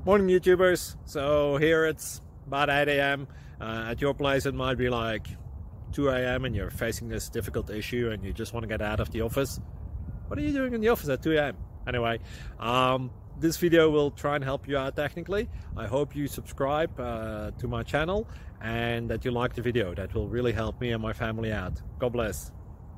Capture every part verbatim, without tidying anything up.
Morning YouTubers. So here it's about eight A M Uh, at your place it might be like two A M and you're facing this difficult issue and you just want to get out of the office. What are you doing in the office at two A M? Anyway, um, this video will try and help you out technically. I hope you subscribe uh, to my channel and that you like the video. That will really help me and my family out. God bless.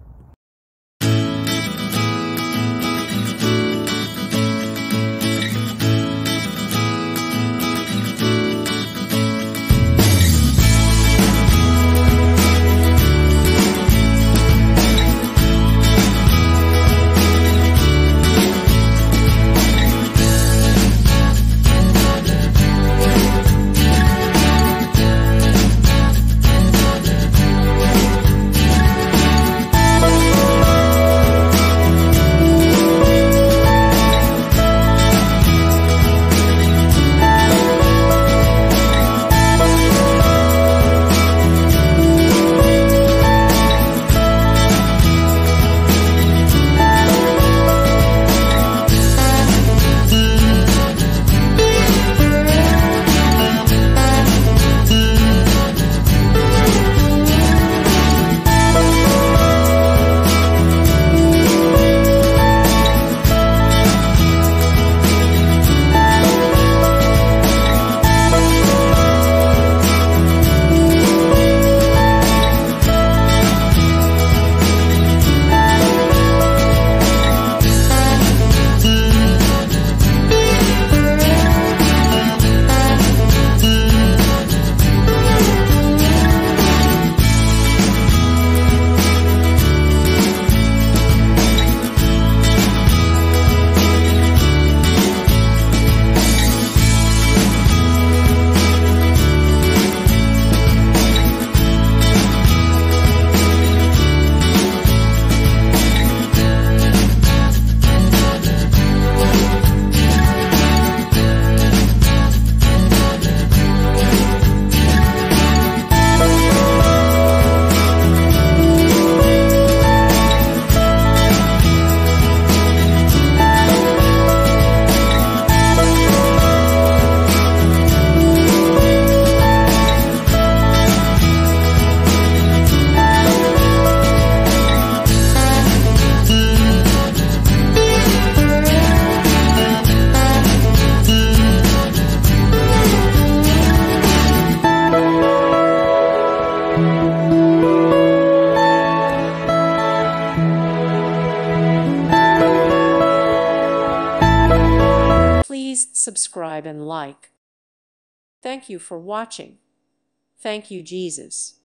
Please subscribe and like. Thank you for watching. Thank you, Jesus.